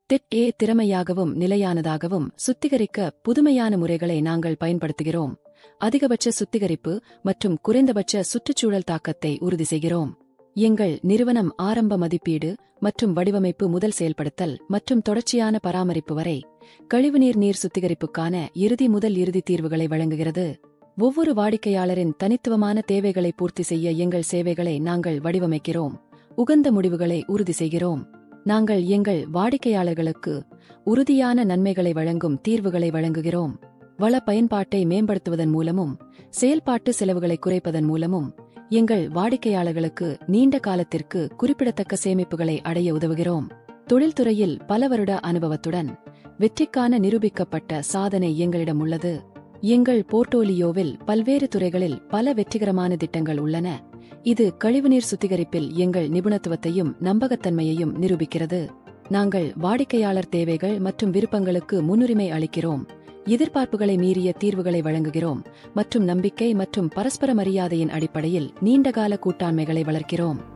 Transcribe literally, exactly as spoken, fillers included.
திட் ஏ திறமையாகவும் நிலையானதாகவும் சுத்திகரிக்க புதுமையான முறைகளை நாங்கள் பயன்படுத்துகிறோம். அதிகபட்ச சுத்திகரிப்பு மற்றும் குறைந்தபட்ச சுற்றுச்சூழல் தாக்கத்தை உறுதி செய்கிறோம். எங்கள் நிறுவனம் ஆரம்ப மதிப்பீடு மற்றும் வடிவமைப்பு முதல் செயல்படுத்தல் மற்றும் தொடர்ச்சியான பராமரிப்பு வரை கழிவுநீர் நீர் சுத்திகரிப்புக்கான இறுதி முதல் இறுதி தீர்வுகளை வழங்குகிறது. ஒவ்வொரு வாடிக்கையாளரின் தனித்துவமான தேவைகளை பூர்த்தி செய்ய எங்கள் சேவைகளை நாங்கள் வடிவமைக்கிறோம், உகந்த முடிவுகளை உறுதி செய்கிறோம். நாங்கள் எங்கள் வாடிக்கையாளர்களுக்கு உறுதியான நன்மைகளை வழங்கும் தீர்வுகளை வழங்குகிறோம். வள பயன்பாட்டை மேம்படுத்துவதன் மூலமும் செயல்பாட்டு செலவுகளை குறைப்பதன் மூலமும் எங்கள் வாடிக்கையாளர்களுக்கு நீண்ட காலத்திற்கு குறிப்பிடத்தக்க சேமிப்புகளை அடைய உதவுகிறோம். தொழில்துறையில் பல வருட அனுபவத்துடன் வெற்றிக்கான நிரூபிக்கப்பட்ட சாதனை எங்களிடம் உள்ளது. எங்கள் போர்ட்போலியோவில் பல்வேறு துறைகளில் பல வெற்றிகரமான திட்டங்கள் உள்ளன. இது கழிவுநீர் சுத்திகரிப்பில் எங்கள் நிபுணத்துவத்தையும் நம்பகத்தன்மையையும் நிரூபிக்கிறது. நாங்கள் வாடிக்கையாளர் தேவைகள் மற்றும் விருப்பங்களுக்கு முன்னுரிமை அளிக்கிறோம், எதிர்பார்ப்புகளை மீறிய தீர்வுகளை வழங்குகிறோம் மற்றும் நம்பிக்கை மற்றும் பரஸ்பர மரியாதையின் அடிப்படையில் நீண்டகால கூட்டாண்மைகளை வளர்க்கிறோம்.